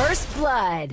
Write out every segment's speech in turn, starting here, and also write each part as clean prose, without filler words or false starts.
First blood.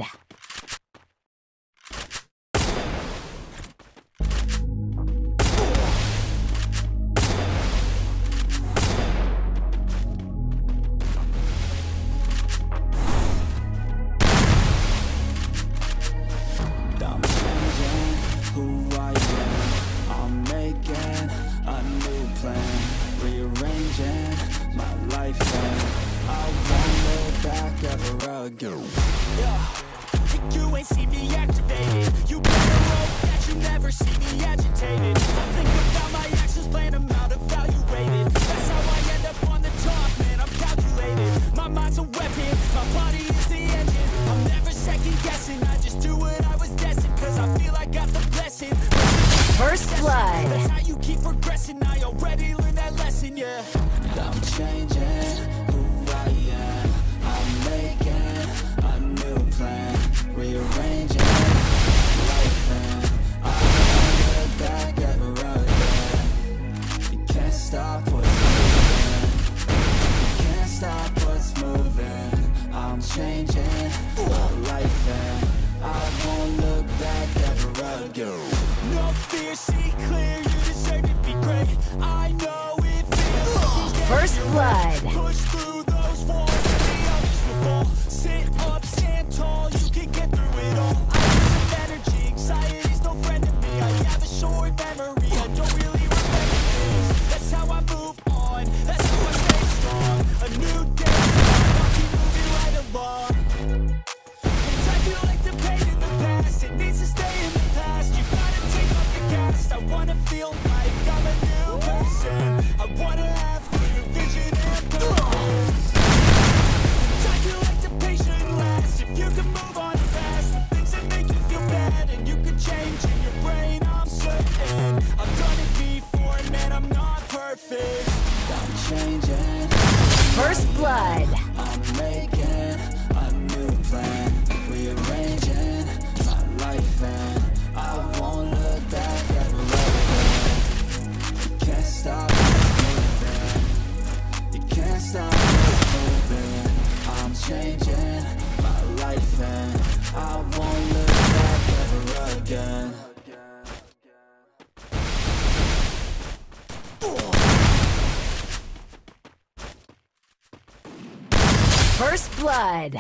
I'm changing who I am. I'm making a new plan, rearranging my life, and I won't look back ever again. Yeah, you ain't see me activated. You better hope that you never see me agitated. I think about my actions, plan them out, evaluated. That's how I end up on the top, man, I'm calculated. My mind's a weapon, my body is the engine. I'm never second guessing, I just do what I was destined, cause I feel I got the blessing. First blood. That's how you keep progressing, I already learned that lesson, yeah. I'm changing who I am. I'm making a new plan, rearranging life, and I won't look back ever again. You can't stop what's moving. You can't stop what's moving. I'm changing my life, and I won't look back ever again. No fear, see clear, you deserve to be great. I know it feels First blood. push through those walls, the others will fall. Sit up, stand tall, you can get through it all. I have some energy, anxiety's no friend to me. I have a short memory, I don't really remember things. That's how I move on, that's how I stay strong. A new day, I'll keep moving right along. And I feel like the pain in the past, it needs to stay in the past. You gotta take off the cast. I wanna feel like I'm a new person. I wanna have clear vision and purpose. And I feel like the patient lasts. If you can move on fast, the things that make you feel bad, and you can change in your brain, I'm certain. I've done it before, man, I'm not perfect. I'm changing. First blood. I'm making a new plan, rearranging my life, and I won't look back ever again. You can't stop what's moving. You can't stop what's moving. I'm changing my life, and I won't look back ever again. First blood.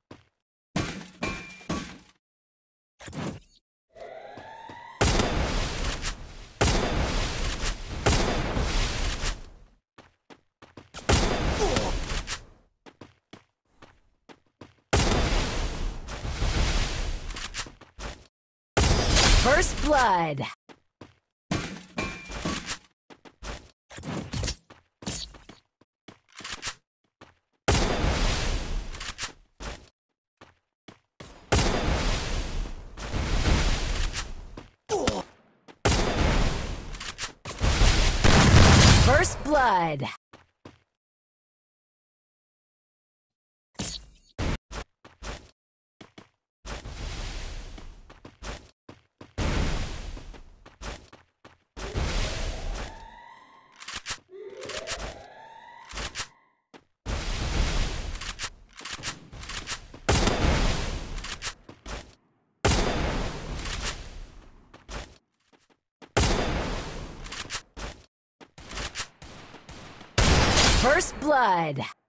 First blood. First blood. First blood.